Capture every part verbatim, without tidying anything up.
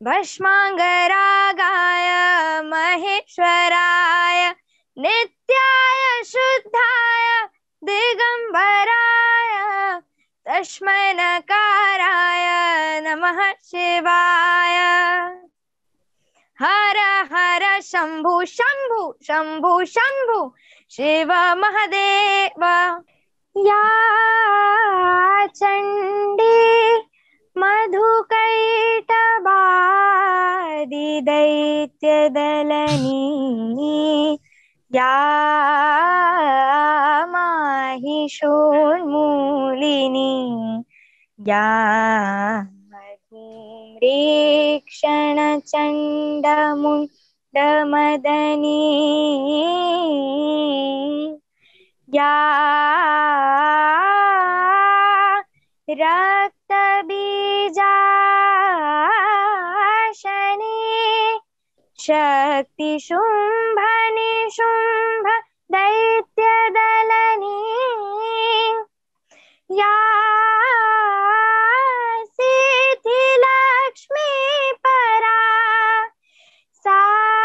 भस्मांगरागाय महेश्वराय नित्याय शुद्धाय दिगंबराय तस्मै नकाराय नमः शिवाय। हर हर शंभु शंभु शंभु शंभु शिव महादेव। या चंडी मधुकैटभादिदैत्यदलनी या माहिषोन्मूलिनी या धूम्रेक्षणचण्डमुण्डमदनी या रक्तबीजाशनी शक्ति शुंभ निशुंभ दैत्यदलनी या सिद्धि लक्ष्मी परा सा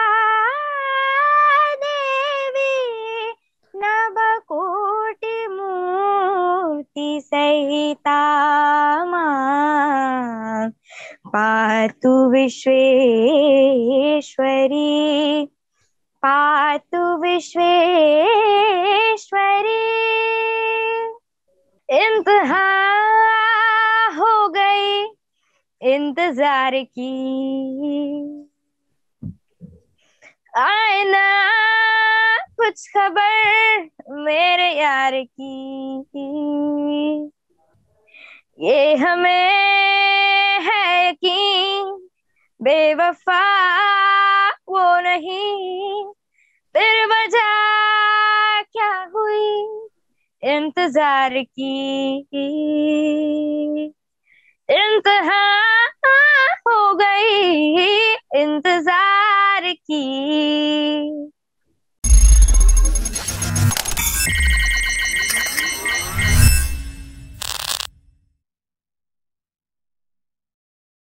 देवी नवकोटि मूर्ति सहिता मां पातु विश्वेश्वरी पातु विश्वेश्वरी। इंतहा हो गई इंतजार की, आए ना कुछ खबर मेरे यार की, ये हमें है यकीन बेवफा वो नहीं, फिर वजह क्या हुई इंतजार की। इंतहा हो गई इंतजार की।